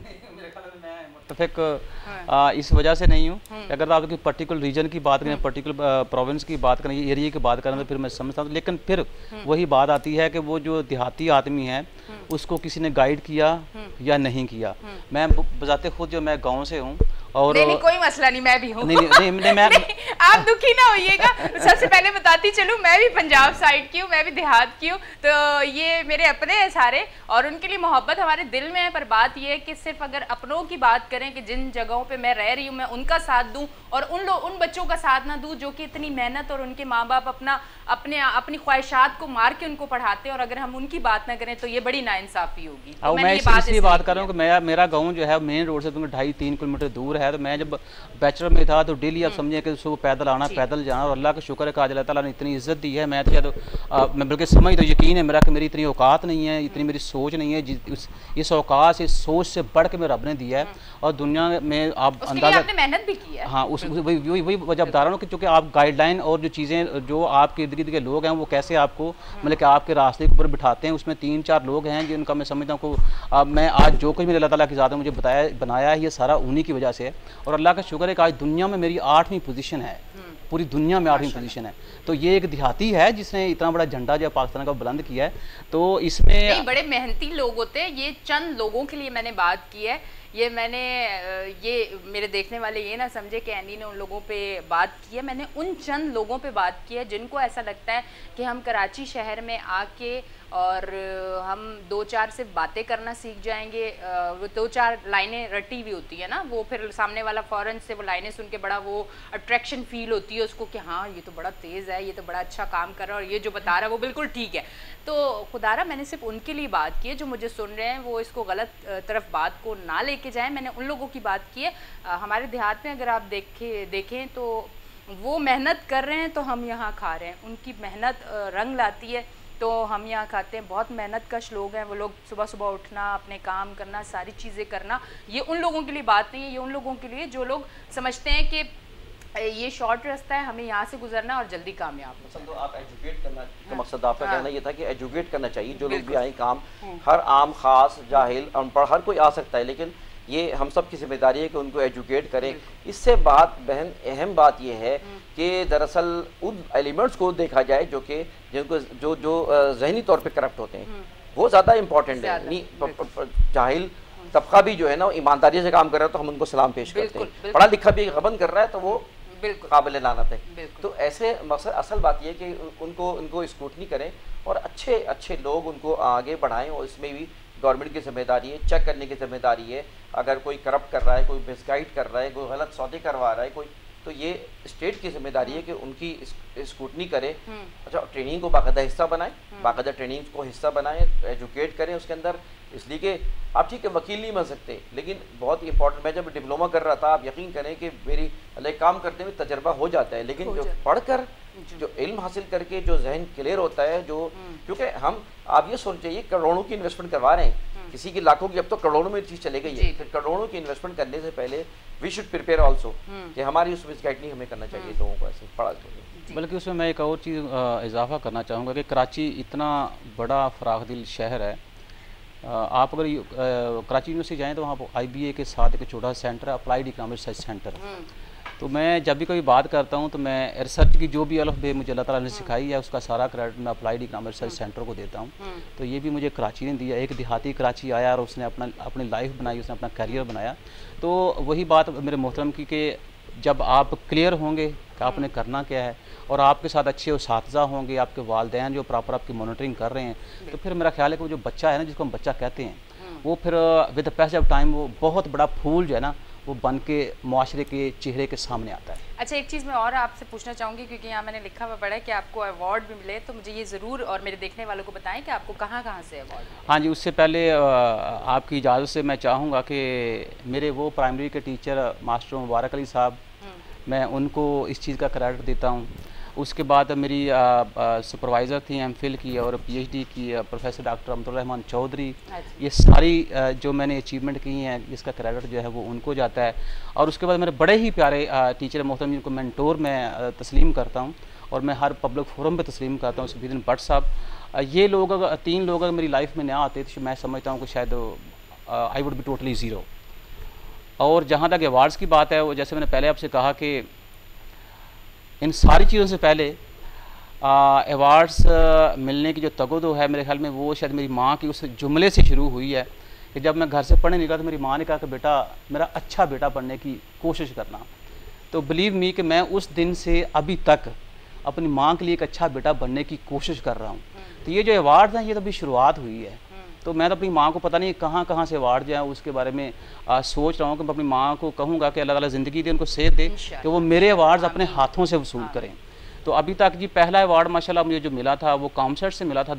मुत्तफिक इस वजह से नहीं हूँ, अगर आप पर्टिकुलर रीजन की बात करें, पर्टिकुलर प्रोविंस की बात करें, एरिया की बात करें, तो फिर मैं समझता हूँ। लेकिन फिर वही बात आती है कि वो जो देहाती आदमी है उसको किसी ने गाइड किया या नहीं किया। मैं बजाते खुद जो मैं गाँव से हूँ, और नहीं, कोई मसला नहीं, मैं भी हूँ। मैं आप दुखी ना होइएगा। सबसे पहले बताती चलूँ, मैं भी पंजाब साइड की हूँ, मैं भी देहात की हूँ, तो ये मेरे अपने हैं सारे, और उनके लिए मोहब्बत हमारे दिल में है। पर बात ये है कि सिर्फ अगर अपनों की बात करें कि जिन जगहों पे मैं रह रही हूँ, मैं उनका साथ दूँ और उन बच्चों का साथ ना दूँ जो कि इतनी मेहनत और उनके माँ बाप अपनी ख्वाहिशात को मार के उनको पढ़ाते हैं, और अगर हम उनकी बात ना करें तो ये बड़ी नाइंसाफी होगी। तो मैं इसलिए बात कर रहा हूँ कि मेरा गाँव जो है मेन रोड से 2.5-3 किलोमीटर दूर है। तो मैं जब बैचलर में था तो डेली आप समझे कि सुबह पैदल आना, पैदल जाना, और अल्लाह का शुक्र है कि आज अल्लाह ताला ने इतनी इज्जत दी है। मैं मैं बल्कि समझ तो यकीन है मेरा कि मेरी इतनी औकात नहीं है, इतनी मेरी सोच नहीं है, इस औकात इस सोच से बढ़ के मेरे रब ने दिया है। और दुनिया में आप अंदाजा, आपने मेहनत भी की है। हाँ, वही वजह बता रहा हूँ कि चूँकि आप गाइडलाइन और जो चीज़ें जो आपके इर्द गिर्द के लोग हैं वो कैसे आपको मतलब कि आपके रास्ते के ऊपर बिठाते हैं, उसमें 3-4 लोग हैं जिनका मैं समझता हूँ को मैं आज जो कुछ भी अल्लाह ताला की ज़ात ने मुझे बनाया है, ये सारा उन्हीं की वजह से है। और अल्लाह का शुक्र है कि आज दुनिया में मेरी 8वीं पोजीशन है, पूरी दुनिया में 8वीं पोजीशन है। तो ये एक देहाती है जिसने इतना बड़ा झंडा जो पाकिस्तान का बुलंद किया है। तो इसमें नहीं, बड़े मेहनती लोग होते हैं। ये चंद लोगों के लिए मैंने बात की है, ये मेरे देखने वाले ये ना समझे कि एनी ने उन लोगों पे बात की है। मैंने उन चंद लोगों पे बात की है जिनको ऐसा लगता है कि हम कराची शहर में आके और हम 2-4 सिर्फ बातें करना सीख जाएंगे, वो 2-4 लाइनें रटी हुई होती है ना, वो फिर सामने वाला फ़ौरन से वो लाइनें सुन के बड़ा वो अट्रैक्शन फील होती है उसको कि हाँ ये तो बड़ा तेज़ है, ये तो बड़ा अच्छा काम कर रहा है और ये जो बता रहा है वो बिल्कुल ठीक है। तो खुदारा मैंने सिर्फ उनके लिए बात की है जो मुझे सुन रहे हैं, वो इसको गलत तरफ बात को ना ले लेके जाएं, मैंने उन लोगों की बात की है। हमारे देहात में अगर आप देखें तो वो मेहनत कर रहे हैं तो हम यहाँ खा रहे हैं, उनकी मेहनत रंग लाती है तो हम यहाँ खाते हैं। बहुत मेहनत कश लोग हैं वो लोग, सुबह सुबह उठना, अपने काम करना, सारी चीज़ें करना, ये उन लोगों के लिए बात नहीं है। ये उन लोगों के लिए जो लोग समझते हैं कि ये शॉर्ट रास्ता है, हमें यहाँ से गुजरना और जल्दी कामयाब हो। तो आप एजुकेट करना का मकसद आपका कहना ये था कि एजुकेट करना चाहिए जो लोग भी आए काम, हर आम खास जाहिल अनपढ़ हर कोई आ सकता है, लेकिन ये हम सब की जिम्मेदारी है कि उनको एजुकेट करें। इससे बात बहन अहम बात ये है कि दरअसल उन एलिमेंट्स को देखा जाए जो कि जिनको जो जहनी तौर पे करप्ट होते हैं, वो ज़्यादा इम्पोर्टेंट है। जाहिल तबका भी जो है ना ईमानदारी से काम कर रहा है तो हम उनको सलाम पेश करते हैं, पढ़ा लिखा भी गबन कर रहा है तो वो काबिल लानत है। तो ऐसे मकसद असल बात यह है कि उनको स्क्रूटनी करें और अच्छे लोग उनको आगे बढ़ाएं, और इसमें भी गवर्नमेंट की जिम्मेदारी है, चेक करने की जिम्मेदारी है। अगर कोई करप्ट कर रहा है, कोई मिसगाइड कर रहा है, कोई गलत सौदे करवा रहा है कोई, तो ये स्टेट की जिम्मेदारी है कि उनकी स्क्रूटनी करे। अच्छा, ट्रेनिंग को बाकायदा हिस्सा बनाएं, बाकायदा ट्रेनिंग को हिस्सा बनाएं, एजुकेट करें उसके अंदर। इसलिए कि आप ठीक है वकील नहीं बन सकते, लेकिन बहुत ही इंपॉर्टेंट, मैं जब डिप्लोमा कर रहा था, आप यकीन करें कि मेरी काम करते हुए तजर्बा हो जाता है, लेकिन जो पढ़कर जो इल्म हासिल करके जो जहन क्लियर होता है, जो क्योंकि हम आप ये सोचिए करोड़ों की इन्वेस्टमेंट करवा रहे हैं, किसी की लाखों की, अब तो करोड़ों में चीज़ चले गई है। फिर करोड़ों की इन्वेस्टमेंट करने से पहले वी शुड प्रिपेयर ऑल्सो कि हमारी उस मिसगाइड नहीं हमें करना चाहिए लोगों को ऐसे पढ़ा। बल्कि उसमें मैं एक और चीज़ इजाफा करना चाहूँगा कि कराची इतना बड़ा फराख दिल शहर है। आप अगर कराची यूनिवर्सिटी जाएँ तो वहाँ पर IBA के साथ एक छोटा सेंटर है, अप्लाइड इकनॉमिक रिसर्च सेंटर। तो मैं जब भी कोई बात करता हूँ तो मैं रिसर्च की जो भी अलफ बे मुझे अल्लाह ताला ने सिखाई है उसका सारा क्रेडिट मैं अप्लाइड इकनॉमिक रिसर्च सेंटर को देता हूँ। तो ये भी मुझे कराची ने दिया। एक देहाती कराची आया और उसने अपनी लाइफ बनाई, उसने अपना करियर बनाया। तो वही बात मेरे मोहतरम की कि जब आप क्लियर होंगे कि आपने करना क्या है और आपके साथ अच्छे उसातिज़ा होंगे, आपके वालिदैन जो प्रॉपर आपकी मॉनिटरिंग कर रहे हैं, तो फिर मेरा ख्याल है कि वो जो बच्चा है ना, जिसको हम बच्चा कहते हैं, वो फिर with the passage of time वो बहुत बड़ा फूल जो है ना वो बन के मुआशरे के चेहरे के सामने आता है। अच्छा, एक चीज़ मैं और आपसे पूछना चाहूँगी, क्योंकि यहाँ मैंने लिखा हुआ पड़ा है कि आपको अवार्ड भी मिले, तो मुझे ये ज़रूर और मेरे देखने वालों को बताएं कि आपको कहाँ से अवार्ड। हाँ जी, उससे पहले आपकी इजाज़त से मैं चाहूँगा कि मेरे वो प्राइमरी के टीचर मास्टर मुबारक अली साहब, मैं उनको इस चीज़ का क्रेडिट देता हूँ। उसके बाद मेरी सुपरवाइज़र थी MPhil की और PhD की प्रोफेसर डॉक्टर अब्दुल रहमान चौधरी। ये सारी जो मैंने अचीवमेंट की हैं इसका क्रेडिट जो है वो उनको जाता है। और उसके बाद मेरे बड़े ही प्यारे टीचर मोहतरम जिनको मेंटोर मैं तस्लीम करता हूँ और मैं हर पब्लिक फोरम पे तस्लीम करता हूँ, सफीदीन भट्ट साहब। ये लोग अगर 3 लोग अगर मेरी लाइफ में ना आते तो मैं समझता हूँ कि शायद I would be totally zero. और जहाँ तक अवार्ड्स की बात है, वो जैसे मैंने पहले आपसे कहा कि इन सारी चीज़ों से पहले अवार्ड्स मिलने की जो तगदो है मेरे ख्याल में वो शायद मेरी माँ की उस जुमले से शुरू हुई है कि जब मैं घर से पढ़ने निकला तो मेरी माँ ने कहा कि बेटा मेरा अच्छा बेटा बनने की कोशिश करना। तो बिलीव मी कि मैं उस दिन से अभी तक अपनी माँ के लिए एक अच्छा बेटा बनने की कोशिश कर रहा हूँ। तो ये जो अवार्ड्स हैं ये तो अभी शुरुआत हुई है। तो मैं तो अपनी माँ को पता नहीं कहाँ से अवार्ड जो है उसके बारे में सोच रहा हूँ कि मैं अपनी माँ को कहूँगा कि अल्लाह ताला ज़िंदगी दे, उनको सेहत दे कि वो मेरे अवार्ड्स अपने हाथों से वसूल करें। तो अभी तक जी पहला अवार्ड माशाल्लाह मुझे जो मिला था वो कॉमसेट से मिला था।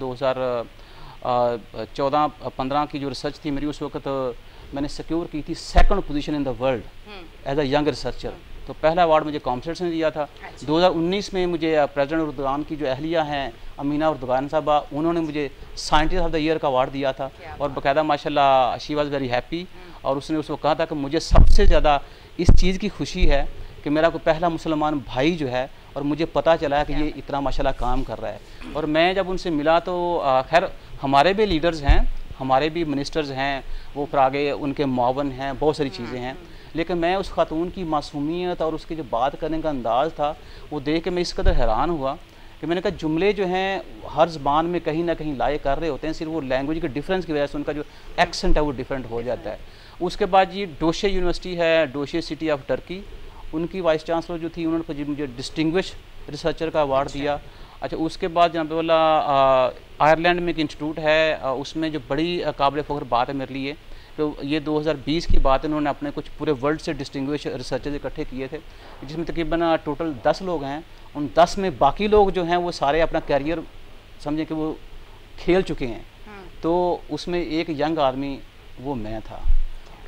2014-15 की जो रिसर्च थी मेरी उस वक्त मैंने सिक्योर की थी 2nd position in the world as a young researcher. तो पहला अवार्ड मुझे कॉमसेट ने दिया था। 2019 में मुझे प्रेसिडेंट उर्दुगान की जो अहलिया हैं अमीना उर्दुगान साहबा, उन्होंने मुझे साइंटिस्ट ऑफ द ईयर का अवार्ड दिया था और बाकायदा माशाल्लाह शी वाज़ वेरी हैप्पी। और उसने उसको कहा था कि मुझे सबसे ज़्यादा इस चीज़ की खुशी है कि मेरा कोई पहला मुसलमान भाई जो है और मुझे पता चला है कि ये इतना माशाल्लाह काम कर रहा है। और मैं जब उनसे मिला तो खैर हमारे भी लीडर्स हैं, हमारे भी मिनिस्टर्स हैं, वो फिर आगे उनके मुआवन हैं, बहुत सारी चीज़ें हैं, लेकिन मैं उस खातून की मासूमियत और उसकी जो बात करने का अंदाज़ था वो देख के मैं इस कदर हैरान हुआ कि मैंने कहा जुमले जो हैं हर ज़बान में कहीं ना कहीं लाए कर रहे होते हैं, सिर्फ वो लैंग्वेज के डिफरेंस की वजह से उनका जो एक्सेंट है वो डिफरेंट हो जाता है। उसके बाद ये डोशे यूनिवर्सिटी है, डोशे सिटी ऑफ टर्की, उनकी वाइस चांसलर जो थी उन्होंने मुझे डिस्टिंग्विश रिसर्चर का अवार्ड दिया। अच्छा, उसके बाद जहाँ पे बोला आयरलैंड में एक इंस्टीट्यूट है, उसमें जो बड़ी काबिल फ़ख्र बात है मेरे लिए, तो ये 2020 की बात है, उन्होंने अपने कुछ पूरे वर्ल्ड से डिस्टिंग्विश रिसर्चर्स इकट्ठे किए थे, जिसमें तकरीबन टोटल 10 लोग हैं। उन 10 में बाकी लोग जो हैं वो सारे अपना कैरियर समझें कि वो खेल चुके हैं। तो उसमें एक यंग आदमी वो मैं था।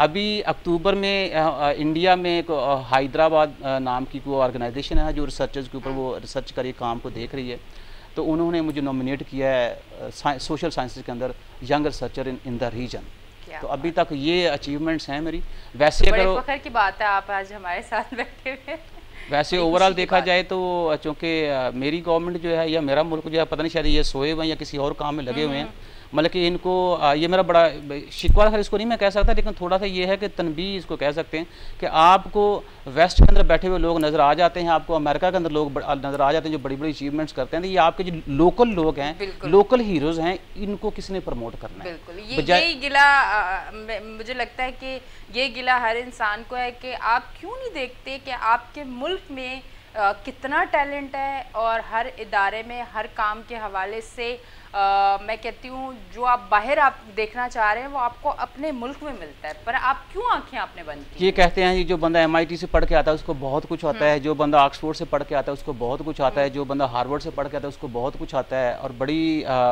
अभी अक्टूबर में इंडिया में एक हैदराबाद नाम की कोई ऑर्गेनाइजेशन है जो रिसर्चर्स के ऊपर वो रिसर्च कर काम को देख रही है, तो उन्होंने मुझे नॉमिनेट किया है सोशल साइंसेज के अंदर young researcher in the region. तो अभी तक ये अचीवमेंट्स हैं मेरी। वैसे अगर फख्र की बात है आप आज हमारे साथ बैठे हुए। वैसे ओवरऑल देखा जाए तो चूँकि मेरी गवर्नमेंट जो है या मेरा मुल्क जो है, पता नहीं शायद ये सोए हुए हैं या किसी और काम में लगे हुए हैं, मतलब कि इनको ये मेरा बड़ा शिकवा है, इसको नहीं मैं कह सकता, लेकिन थोड़ा सा ये है कि तनबीह इसको कह सकते हैं कि आपको वेस्ट के अंदर बैठे हुए लोग नज़र आ जाते हैं, आपको अमेरिका के अंदर लोग नज़र आ जाते हैं जो बड़ी बड़ी अचीवमेंट्स करते हैं, तो ये आपके जो लोकल लोग हैं, लोकल हीरोज़ हैं, इनको किसने प्रमोट करना है। बिल्कुल, यही गिला मुझे लगता है कि ये गिला हर इंसान को है कि आप क्यों नहीं देखते कि आपके मुल्क में कितना टैलेंट है, और हर इदारे में हर काम के हवाले से मैं कहती हूँ जो आप बाहर आप देखना चाह रहे हैं वो आपको अपने मुल्क में मिलता है, पर आप क्यों आंखें आपने बंद की? ये कहते हैं जो बंदा MIT से पढ़ के आता है उसको बहुत कुछ आता है, जो बंदा ऑक्सफोर्ड से पढ़ के आता है उसको बहुत कुछ आता है, जो बंदा हार्वर्ड से पढ़ के आता है उसको बहुत कुछ आता है। और बड़ी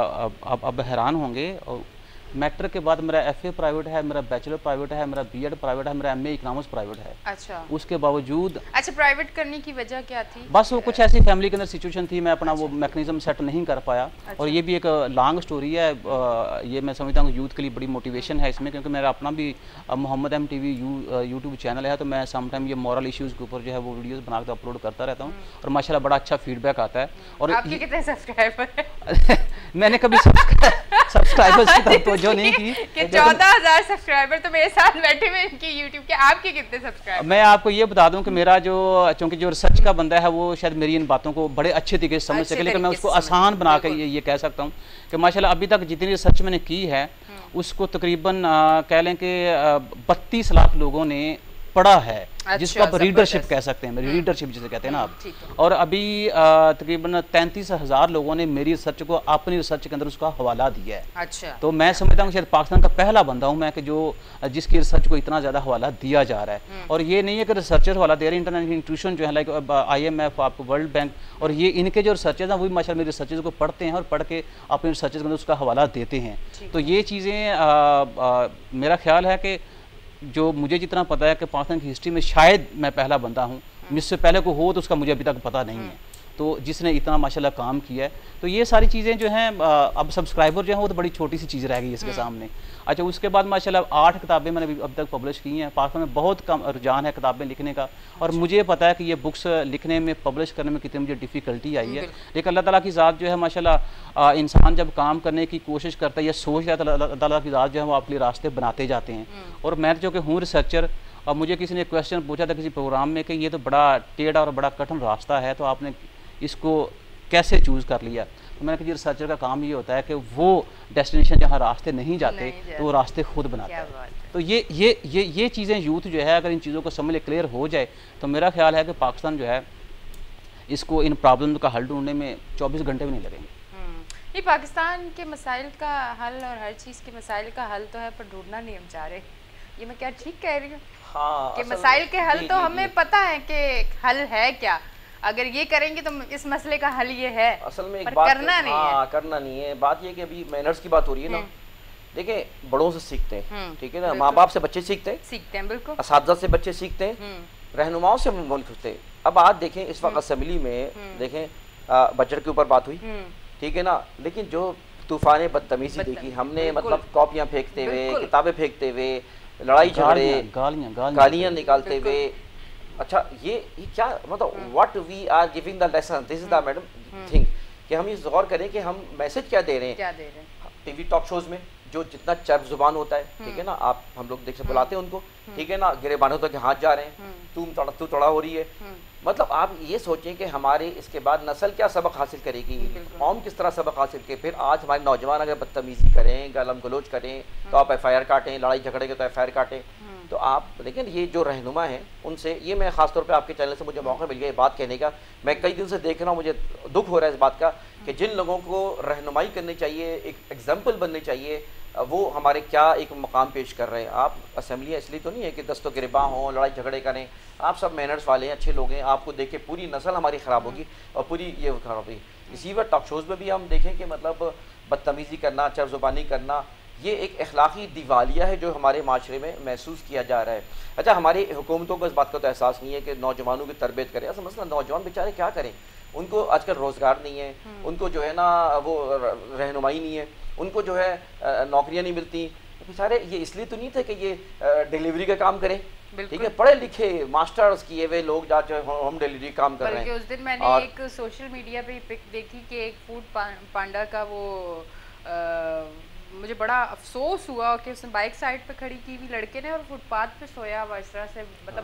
अब हैरान होंगे, और मैट्रिक के बाद मेरा FA प्राइवेट है, मेरा बैचलर प्राइवेट है, मेरा B.Ed प्राइवेट है, मेरा MA इकोनॉमिक्स प्राइवेट है। अच्छा। उसके बावजूद अच्छा, प्राइवेट करने की वजह क्या थी? बस वो कुछ ऐसी फैमिली के अंदर सिचुएशन थी, मैं अपना वो मैकेनिज्म सेट नहीं कर पाया। और ये भी एक लॉन्ग स्टोरी है, ये मैं समझता हूँ यूथ के लिए बड़ी मोटिवेशन है इसमें, क्योंकि मेरा अपना भी मोहम्मद MTV यूट्यूब चैनल है, तो मैं समटाइम ये मॉरल इश्यूज़ के ऊपर जो है वो वीडियोज़ बना के अपलोड करता रहता हूँ, और माशाल्लाह बड़ा अच्छा फीडबैक आता है। और आपके कितने सब्सक्राइबर हैं? मैंने कभी सब्सक्राइबर्स की तरफ तवज्जो नहीं की कि 14,000 सब्सक्राइबर तो मेरे साथ बैठे हुए इनके यूट्यूब के, आपके कितने सब्सक्राइबर? मैं आपको ये बता दूं कि मेरा जो चूंकि जो रिसर्च का बंदा है वो शायद मेरी इन बातों को बड़े अच्छे तरीके से समझ सके, लेकिन मैं उसको आसान बना के ये कह सकता हूँ कि माशाल्लाह अभी तक जितनी रिसर्च मैंने की है उसको तकरीबन कह लें कि 32 लाख लोगों ने पढ़ा है, जिसको आप रीडरशिप कह सकते हैं, मेरी रीडरशिप जिसे कहते हैं ना आप। और अभी तकरीबन 33,000 लोगों ने मेरी रिसर्च को अपनी रिसर्च के अंदर उसका हवाला दिया है। अच्छा। तो मैं समझता हूँ शायद पाकिस्तान का पहला बंदा हूँ मैं कि जो जिसकी रिसर्च को इतना ज़्यादा हवाला दिया जा रहा है। और ये नहीं है कि रिसर्चर हवाला दे रहे हैं, इंटरनेशनल इंस्टीट्यूशन जो है लाइक IMF, आपको वर्ल्ड बैंक, और ये इनके जो रिसर्चर्स हैं वही माशाल्लाह मेरी रिसर्चेज को पढ़ते हैं और पढ़ के अपनी रिसर्चेज के अंदर उसका हवाला देते हैं। तो ये चीज़ें मेरा ख्याल है कि जो मुझे जितना पता है कि पाकिस्तान की हिस्ट्री में शायद मैं पहला बंदा हूँ, मुझसे पहले को हो तो उसका मुझे अभी तक पता नहीं है, तो जिसने इतना माशाल्लाह काम किया है। तो ये सारी चीज़ें जो हैं, अब सब्सक्राइबर जो हैं वो तो बड़ी छोटी सी चीज़ रह गई इसके सामने। अच्छा, उसके बाद माशाल्लाह 8 किताबें मैंने अब तक पब्लिश की हैं। पाकिस्तान में बहुत कम रुझान है किताबें लिखने का, और मुझे पता है कि ये बुक्स लिखने में, पब्लिश करने में कितनी मुझे डिफ़िकल्टी आई है, लेकिन अल्लाह ताला की ज़ात जो है माशाल्लाह, इंसान जब काम करने की कोशिश करता है या सोच रहा है तो अल्लाह ताला की ज़ात जो है वो आपके लिए रास्ते बनाते जाते हैं। और मैं जो कि हूँ रिसर्चर, और मुझे किसी ने क्वेश्चन पूछा था किसी प्रोग्राम में कि ये तो बड़ा टेढ़ा और बड़ा कठिन रास्ता है, तो आपने इसको कैसे चूज़ कर लिया? तो मैंने कहा जी रिसर्चर का काम ये होता है कि वो डेस्टिनेशन जहाँ रास्ते नहीं जाते तो वो रास्ते खुद बनाता है। तो ये चीज़ें यूथ जो है अगर इन चीज़ों को समझ क्लियर हो जाए तो मेरा ख्याल है कि पाकिस्तान जो है इसको इन प्रॉब्लम का हल ढूंढने में 24 घंटे भी नहीं लगेंगे। नहीं, पाकिस्तान के मसाइल का हल और हर चीज़ के मसाइल का हल तो है, पर ढूंढना नहीं हम चाह रहे। ये मैं क्या ठीक कह रही हूँ? हाँ, कि मसाइल के हल तो हमें पता है कि हल है क्या, अगर ये करेंगे तो इस मसले का हल ये है, असल में पर करना नहीं है। करना नहीं है। बात ये कि अभी मैनर्स की बात हो रही है ना, देखिए बड़ों से सीखते हैं, ठीक है ना, माँ बाप से बच्चे सीखते हैं बिल्कुल, असातिज़ा से बच्चे सीखते हैं, रहनुमाओं से मुल्क सीखते हैं। अब आज देखें इस वक्त असेंबली में देखें बजट के ऊपर बात हुई, ठीक है ना, लेकिन जो तूफान बदतमीजी देखी हमने, मतलब कॉपियाँ फेंकते हुए, किताबें फेंकते हुए, लड़ाई झगड़े, गालियाँ निकालते हुए। अच्छा, ये क्या मतलब what we are giving the lesson, this is the madam thing, कि हम ये गौर करें कि हम मैसेज क्या दे रहे हैं। टीवी टॉक शोज में जो जितना चर्ब जुबान होता है, ठीक है ना, आप हम लोग देख से बुलाते हैं उनको, ठीक है ना, गिरेबानों तक हाथ जा रहे हैं, तू तड़ा हो रही है। मतलब आप ये सोचें कि हमारे इसके बाद नस्ल क्या सबक हासिल करेगी, कौम किस तरह सबक हासिल करे। फिर आज हमारे नौजवान अगर बदतमीजी करें, गालम गलोच करें तो आप FIR काटें, लड़ाई झगड़े के तो FIR काटें। तो आप लेकिन ये जो रहनुमा हैं उनसे, ये मैं ख़ासतौर पे आपके चैनल से मुझे मौका मिल गया ये बात कहने का, मैं कई दिन से देख रहा हूँ, मुझे दुख हो रहा है इस बात का कि जिन लोगों को रहनुमाई करनी चाहिए, एक एग्जाम्पल बननी चाहिए, वो हमारे क्या एक मकाम पेश कर रहे हैं। आप असेंबलियाँ इसलिए तो नहीं है कि दस्तों गिरबा हों, लड़ाई झगड़े करें, आप सब मैनर्स वाले हैं, अच्छे लोग हैं, आपको देख के पूरी नस्ल हमारी ख़राब होगी और पूरी ये खराब होगी। इसी वक्त टॉक शोज़ में भी हम देखें कि मतलब बदतमीज़ी करना, चरज़ुबानी करना, ये एक अखलाकी दिवालिया है जो हमारे माशरे में महसूस किया जा रहा है। अच्छा, हमारी हुकूमतों को इस बात का तो एहसास नहीं है कि नौजवानों की तरबियत करें। ऐसा मसला, नौजवान बेचारे क्या करें, उनको आजकल रोज़गार नहीं है, उनको जो है ना वो रहनुमाई नहीं है, उनको जो है नौकरियाँ नहीं मिलती बेचारे। ये इसलिए तो नहीं थे कि ये डिलीवरी का काम करें, ठीक है, पढ़े लिखे मास्टर्स किए हुए लोग जो होम डिलीवरी काम कर रहे हैं। उस दिन मैंने एक सोशल मीडिया पे पिक देखी कि एक फूड पांडा का वो मुझे बड़ा अफसोस हुआ कि उसने बाइक साइड पे खड़ी की हुई लड़के ने और फुटपाथ पे सोया हुआ इस तरह से, मतलब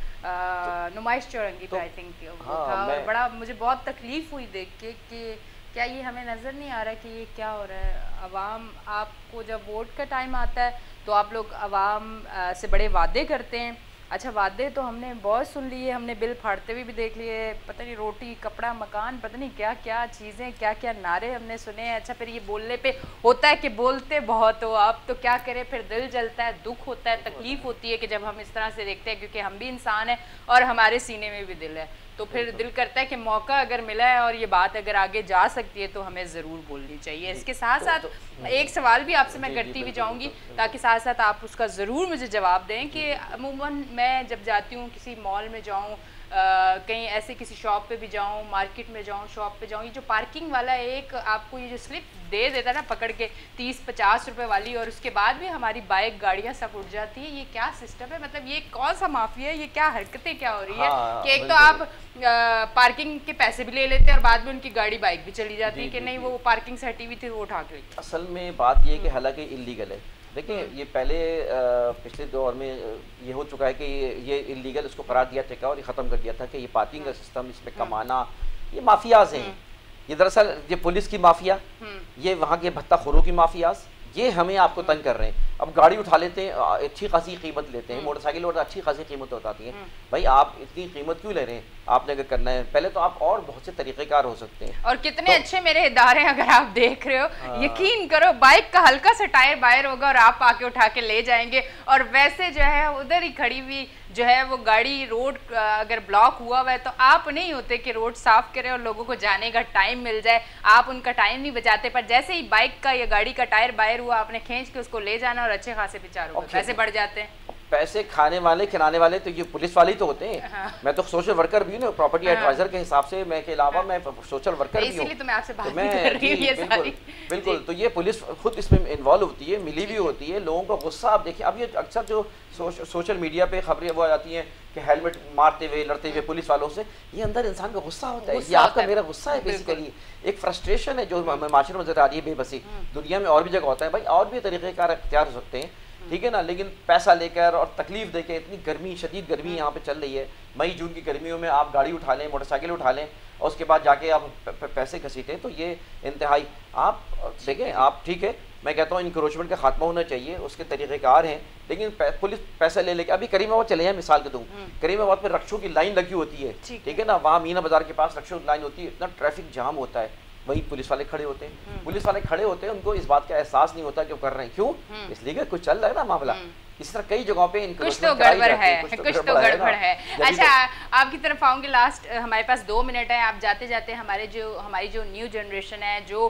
बहुत नुमाइश चौरंगी पे आई थिंक वो था। और बड़ा मुझे बहुत तकलीफ हुई देख के कि क्या ये हमें नज़र नहीं आ रहा कि ये क्या हो रहा है। अवाम, आपको जब वोट का टाइम आता है तो आप लोग अवाम से बड़े वादे करते हैं। अच्छा, वादे तो हमने बहुत सुन लिए, हमने बिल फाड़ते हुए भी देख लिए, पता नहीं रोटी कपड़ा मकान, पता नहीं क्या क्या चीज़ें, क्या क्या नारे हमने सुने हैं। अच्छा, फिर ये बोलने पे होता है कि बोलते बहुत हो आप, तो क्या करें, फिर दिल जलता है, दुख होता है, तकलीफ़ होती है कि जब हम इस तरह से देखते हैं, क्योंकि हम भी इंसान हैं और हमारे सीने में भी दिल है। तो फिर दिल करता है कि मौका अगर मिला है और ये बात अगर आगे जा सकती है तो हमें ज़रूर बोलनी चाहिए। इसके साथ साथ एक सवाल भी आपसे मैं करती हुई जाऊँगी ताकि साथ साथ आप उसका ज़रूर मुझे जवाब दें कि अमूमन मैं जब जाती हूँ, किसी मॉल में जाऊँ, कहीं ऐसे किसी शॉप पे भी जाऊँ, मार्केट में जाऊँ, शॉप पे जाऊँ, ये जो पार्किंग वाला एक आपको ये जो स्लिप दे देता है ना पकड़ के 30-50 रुपए वाली, और उसके बाद भी हमारी बाइक गाड़ियाँ सब उठ जाती है, ये क्या सिस्टम है? मतलब ये कौन सा माफिया है? ये क्या हरकतें क्या हो रही है कि एक तो आप पार्किंग के पैसे भी ले लेते हैं और बाद में उनकी गाड़ी बाइक भी चली जाती है कि नहीं वो पार्किंग से हटी हुई थी वो उठा के। असल में बात ये है कि हालांकि इलीगल है, देखिए ये पहले पिछले दौर में ये हो चुका है कि ये इलीगल इसको करार दिया था और ये ख़त्म कर दिया था कि ये पार्किंग का सिस्टम, इसमें कमाना, ये माफियाज हैं, ये दरअसल ये पुलिस की माफिया, ये वहाँ के भत्ताखोरों की माफियाज, ये हमें आपको तंग कर रहे हैं। अब गाड़ी उठा लेते हैं, अच्छी खासी कीमत लेते हैं, मोटरसाइकिल और अच्छी खासी कीमत बताती हैं, भाई आप इतनी कीमत क्यों ले रहे हैं? आपने अगर करना है पहले तो आप और बहुत से तरीक़ेकार हो सकते हैं। और कितने अच्छे मेरे इदारे अगर आप देख रहे हो, यकीन करो बाइक का हल्का सा टायर बाहर होगा और आप आके उठा के ले जाएंगे, और वैसे जो है उधर ही खड़ी हुई जो है वो गाड़ी, रोड अगर ब्लॉक हुआ हुआ है तो आप नहीं होते कि रोड साफ करें और लोगों को जाने का टाइम मिल जाए, आप उनका टाइम नहीं बचाते, पर जैसे ही बाइक का या गाड़ी का टायर बाहर हुआ आपने खींच के उसको ले जाना और अच्छे खासे बेचारों को पैसे बढ़ जाते हैं। पैसे खाने वाले खिलाने वाले तो ये पुलिस वाले ही तो होते हैं। हाँ। मैं तो सोशल वर्कर भी हूँ ना, प्रॉपर्टी एडवाइजर के हिसाब से, मैं के अलावा मैं सोशल वर्कर भी हूँ, इसीलिए तो मैं आपसे बात कर रही हूँ ये सारी। बिल्कुल, तो ये पुलिस खुद इसमें इन्वॉल्व होती है, मिली भी होती है, लोगों का गुस्सा आप देखिए। अब ये अक्सर जो सोशल मीडिया पे खबरें वो आ जाती हैं कि हेलमेट मारते हुए लड़ते हुए पुलिस वालों से, ये अंदर इंसान का गुस्सा होता है, ये आपका मेरा गुस्सा है, बेसिकली एक फ्रस्ट्रेशन है जो माशरे में नजर आ रही है, बेबसी। दुनिया में और भी जगह होता है भाई, और भी तरीक़ेकार अख्तियार हो सकते हैं, ठीक है ना, लेकिन पैसा लेकर और तकलीफ देकर, इतनी गर्मी, शदीद गर्मी यहाँ पे चल रही है, मई जून की गर्मियों में आप गाड़ी उठा लें, मोटरसाइकिल उठा लें और उसके बाद जाके आप पैसे घसीटें, तो ये इंतहाई, आप देखें, आप ठीक है, मैं कहता हूँ इंक्रोचमेंट का खात्मा होना चाहिए, उसके तरीक़ेकार हैं, लेकिन पुलिस पैसा ले लेके, अभी करीमाबाद चले जाए मिसाल के दूँ, करीमाबाद में रक्षों की लाइन लगी होती है, ठीक है ना, वहाँ मीना बाजार के पास रक्षों की लाइन होती है, इतना ट्रैफिक जाम होता है, वही पुलिस वाले खड़े होते हैं, पुलिस वाले खड़े होते हैं, उनको इस बात का एहसास नहीं होता क्यों कर रहे हैं, क्यों, इसलिए कि कुछ चल रहा है ना मामला। इस तरह कई जगहों पे कुछ तो गड़बड़ है, कुछ तो गड़बड़ है। अच्छा, आपकी तरफ आऊंगी, लास्ट हमारे पास 2 मिनट है, आप जाते जाते हमारी जो न्यू जनरेशन है, जो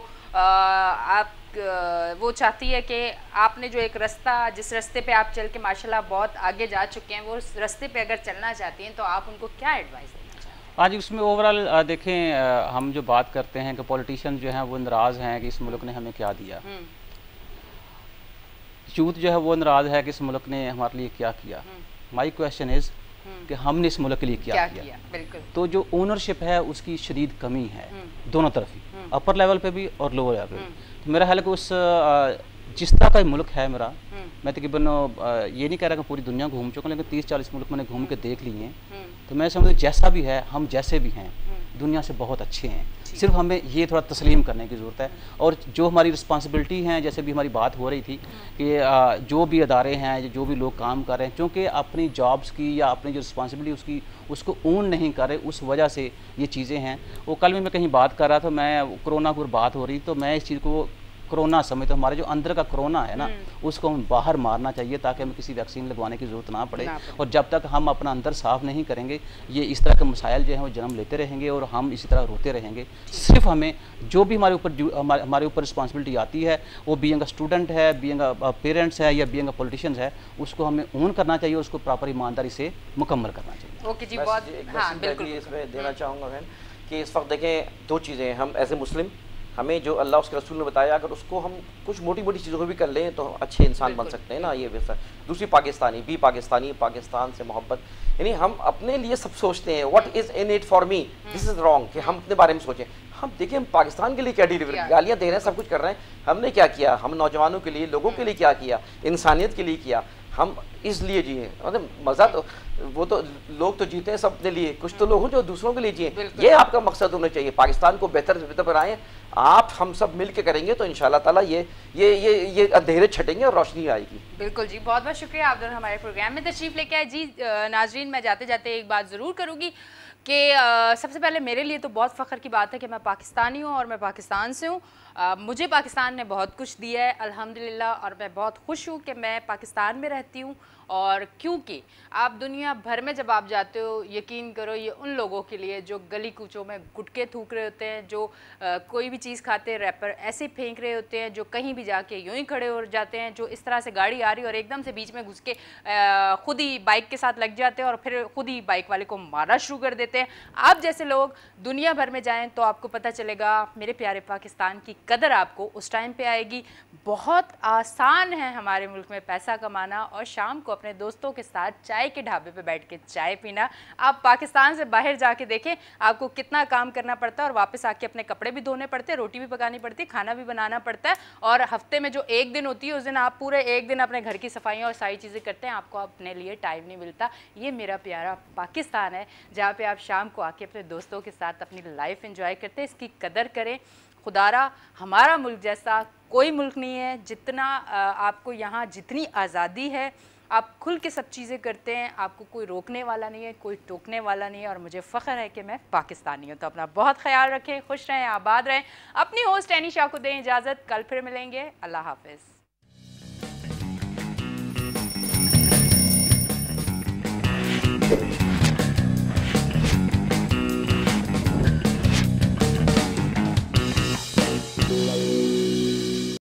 आप वो चाहती है कि आपने जो एक रास्ता, जिस रास्ते पे आप चल के माशाल्लाह बहुत आगे जा चुके हैं, वो रास्ते पे अगर चलना चाहती हैं तो आप उनको क्या एडवाइस देना चाहते हैं? आज उसमें ओवरऑल देखें, हम जो बात करते हैं कि पॉलिटिशियन जो हैं वो नाराज़ हैं कि इस मुल्क ने हमें क्या दिया, यूथ जो है वो नाराज़ है कि इस मुल्क ने हमारे लिए क्या किया। माई क्वेश्चन इज़ कि हमने इस मुल्क के लिए क्या किया? बिल्कुल। तो जो ओनरशिप है उसकी शदीद कमी है दोनों तरफ ही, अपर लेवल पे भी और लोअर लेवल पे भी। तो मेरा ख्याल है कि उस जिस तरह का मुल्क है मेरा, मैं तकरीबन ये नहीं कह रहा कि पूरी दुनिया घूम चुका हूँ, लेकिन 30-40 मुल्क मैंने घूम के देख लिए हैं, तो मैं समझता हूँ जैसा भी है, हम जैसे भी हैं दुनिया से बहुत अच्छे हैं, सिर्फ हमें ये थोड़ा तस्लीम करने की ज़रूरत है। और जो हमारी रिस्पॉन्सिबिलिटी हैं, जैसे भी हमारी बात हो रही थी कि जो भी अदारे हैं, जो भी लोग काम कर रहे हैं, क्योंकि अपनी जॉब्स की या अपनी जो रिस्पॉन्सिबिलिटी उसको ओन नहीं कर रहे, उस वजह से ये चीज़ें हैं। वो कल भी मैं कहीं बात कर रहा था, मैं कोरोना की बात हो रही, तो मैं इस चीज़ को कोरोना समय तो हमारे जो अंदर का कोरोना है ना, उसको हम बाहर मारना चाहिए ताकि हमें किसी वैक्सीन लगवाने की ज़रूरत ना पड़े। और जब तक हम अपना अंदर साफ़ नहीं करेंगे, ये इस तरह के मसाइल जो हैं वो जन्म लेते रहेंगे और हम इसी तरह रोते रहेंगे। सिर्फ हमें जो भी हमारे ऊपर रिस्पॉन्सिबिलिटी आती है, वो बीइंग अ स्टूडेंट है, बीइंग अ पेरेंट्स है या बीइंग अ पॉलिटिशियंस है, उसको हमें ओन करना चाहिए, उसको प्रॉपर ईमानदारी से मुकम्मल करना चाहिए। ओके जी, बहुत हाँ बिल्कुल इसमें देना चाहूँगा बहन कि इस वक्त देखें दो चीज़ें, हम एज ए मुस्लिम हमें जो अल्लाह उसके रसूल ने बताया, अगर उसको हम कुछ मोटी मोटी चीज़ों को भी कर लें तो अच्छे इंसान बन सकते हैं ना, ये वैसा। दूसरी पाकिस्तानी भी पाकिस्तानी, पाकिस्तान से मोहब्बत, यानी हम अपने लिए सब सोचते हैं what is in it for me, this is wrong, कि हम अपने बारे में सोचें। हम देखिए हम पाकिस्तान के लिए क्या डिलीवरी गालियाँ दे रहे हैं, सब कुछ कर रहे हैं, हमने क्या किया, हम नौजवानों के लिए, लोगों के लिए क्या किया, इंसानियत के लिए किया, हम इसलिए जिए। मतलब मज़ा तो वो तो लोग तो जीते हैं सब अपने लिए, कुछ तो लोग हैं जो दूसरों के लिए जिए। ये आपका मकसद होना चाहिए, पाकिस्तान को बेहतर से बेहतर बनाएं। आप हम सब मिल के करेंगे तो इंशाल्लाह ताला ये अंधेरे छटेंगे और रोशनी आएगी। बिल्कुल जी, बहुत बहुत शुक्रिया आप दोनों हमारे प्रोग्राम में तशरीफ़ लेके आए। जी नाजरीन, मैं जाते जाते एक बात ज़रूर करूँगी कि सबसे पहले मेरे लिए तो बहुत फ़ख्र की बात है कि मैं पाकिस्तानी हूँ और मैं पाकिस्तान से हूँ। मुझे पाकिस्तान ने बहुत कुछ दिया है अल्हम्दुलिल्लाह, और मैं बहुत खुश हूँ कि मैं पाकिस्तान में रहती हूँ। और क्योंकि आप दुनिया भर में जब आप जाते हो, यकीन करो ये उन लोगों के लिए जो गली कूचों में गुटके थूक रहे होते हैं, जो कोई भी चीज़ खाते हैं रैपर ऐसे फेंक रहे होते हैं, जो कहीं भी जाके यूं ही खड़े हो जाते हैं, जो इस तरह से गाड़ी आ रही है और एकदम से बीच में घुस के खुद ही बाइक के साथ लग जाते हैं और फिर खुद ही बाइक वाले को मारना शुरू कर देते हैं। आप जैसे लोग दुनिया भर में जाएँ तो आपको पता चलेगा मेरे प्यारे पाकिस्तान की कदर आपको उस टाइम पे आएगी। बहुत आसान है हमारे मुल्क में पैसा कमाना और शाम को अपने दोस्तों के साथ चाय के ढाबे पे बैठ के चाय पीना। आप पाकिस्तान से बाहर जाके देखें आपको कितना काम करना पड़ता है और वापस आके अपने कपड़े भी धोने पड़ते हैं, रोटी भी पकानी पड़ती है, खाना भी बनाना पड़ता है। और हफ्ते में जो एक दिन होती है उस दिन आप पूरे एक दिन अपने घर की सफाइयाँ और सारी चीज़ें करते हैं, आपको अपने लिए टाइम नहीं मिलता। ये मेरा प्यारा पाकिस्तान है जहाँ पर आप शाम को आके अपने दोस्तों के साथ अपनी लाइफ एंजॉय करते हैं। इसकी कदर करें। खुदारा हमारा मुल्क जैसा कोई मुल्क नहीं है। जितना आपको यहाँ जितनी आज़ादी है, आप खुल के सब चीज़ें करते हैं, आपको कोई रोकने वाला नहीं है, कोई टोकने वाला नहीं है। और मुझे फ़ख्र है कि मैं पाकिस्तानी हूँ। तो अपना बहुत ख्याल रखें, खुश रहें, आबाद रहें। अपनी होस्ट एनी शाह को दें इजाज़त, कल फिर मिलेंगे। अल्लाह हाफ़िज़।